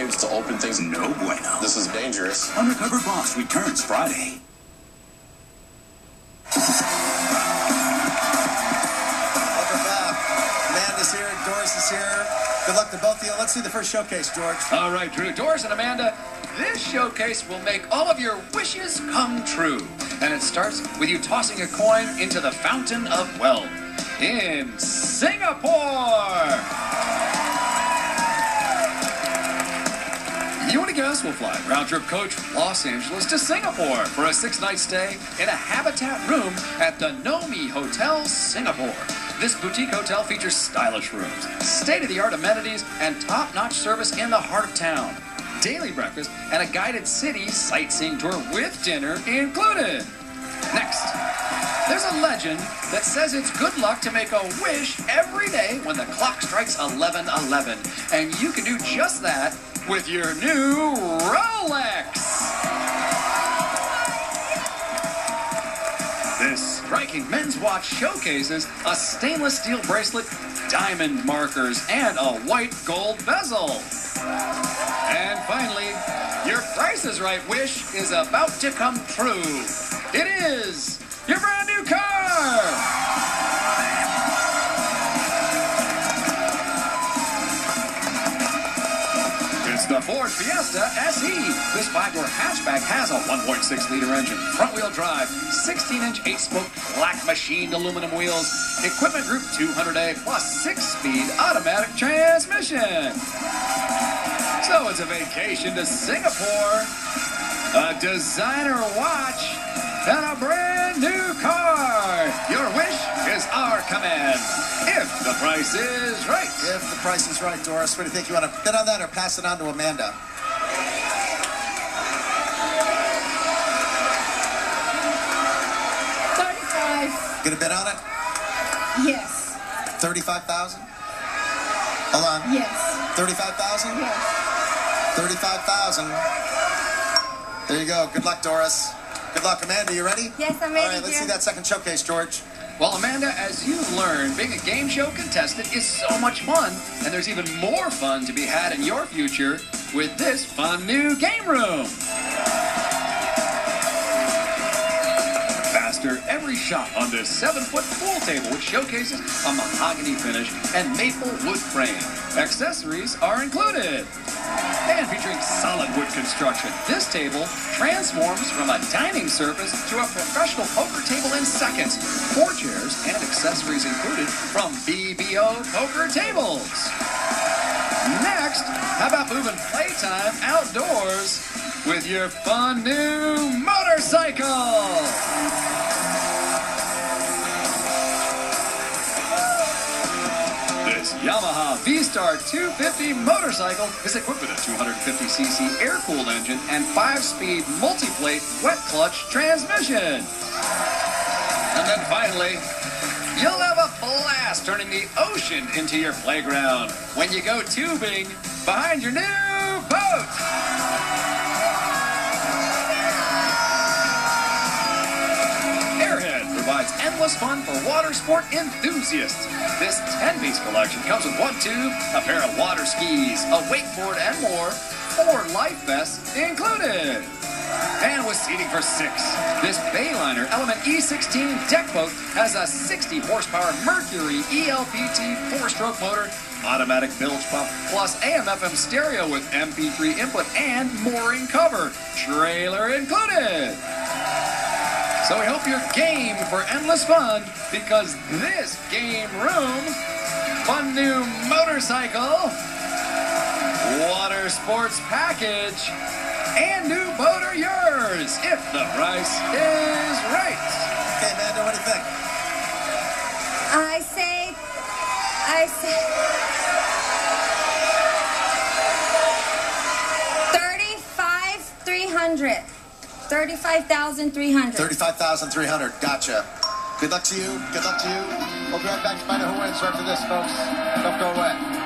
waves to open things. No bueno. This is dangerous. Undercover Boss returns Friday. Welcome back. Amanda's here, Doris is here. Good luck to both of you. Let's see the first showcase, George. All right, Drew. Doris and Amanda, this showcase will make all of your wishes come true. And it starts with you tossing a coin into the Fountain of Wealth in Singapore. You and a guest will fly round-trip coach from Los Angeles to Singapore for a 6-night stay in a Habitat room at the Nomi Hotel, Singapore. This boutique hotel features stylish rooms, state-of-the-art amenities, and top-notch service in the heart of town. Daily breakfast and a guided city sightseeing tour with dinner included. Next, there's a legend that says it's good luck to make a wish every day when the clock strikes 11:11. And you can do just that with your new Rolex. This striking men's watch showcases a stainless steel bracelet, diamond markers, and a white gold bezel. And finally, your Price is Right wish is about to come true. It is your brand new car! It's the Ford Fiesta SE. This 5-door hatchback has a 1.6-liter engine, front-wheel drive, 16-inch 8-spoke black machined aluminum wheels, Equipment Group 200A plus 6-speed automatic transmission. So it's a vacation to Singapore, a designer watch, and a brand new car. Your wish is our command. If the price is right. If the price is right, Doris, what do you think? You want to bet on that or pass it on to Amanda? $35. Gonna bet on it? Yes. 35,000? Hold on. Yes. 35,000? Yes. 35,000. There you go. Good luck, Doris. Good luck, Amanda. You ready? Yes, I'm ready. All right, let's see that second showcase, George. Well, Amanda, as you've learned, being a game show contestant is so much fun, and there's even more fun to be had in your future with this fun new game room. Faster every shot on this 7-foot pool table, which showcases a mahogany finish and maple wood frame. Accessories are included. And featuring solid wood construction, this table transforms from a dining surface to a professional poker table in seconds. 4 chairs and accessories included from BBO Poker Tables. Next, how about moving playtime outdoors with your fun new motorcycle? This Yamaha V-Star 250 motorcycle is equipped with a 250cc air-cooled engine and 5-speed multi-plate wet clutch transmission. And then finally, you'll have a blast turning the ocean into your playground when you go tubing behind your new boat. Provides endless fun for water sport enthusiasts. This 10-piece collection comes with 1 tube, a pair of water skis, a wakeboard, and more. 4 life vests included. And with seating for 6, this Bayliner Element E16 deck boat has a 60-horsepower Mercury ELPT 4-stroke motor, automatic bilge pump, plus AM/FM stereo with MP3 input and mooring cover. Trailer included. So we hope you're game for endless fun, because this game room, fun new motorcycle, water sports package, and new boat are yours if the price is right. Okay, Amanda, what do you think? I say 35,300. 35,300. 35,300. Gotcha. Good luck to you. Good luck to you. We'll be right back to find out who wins. After this, folks. Don't go away.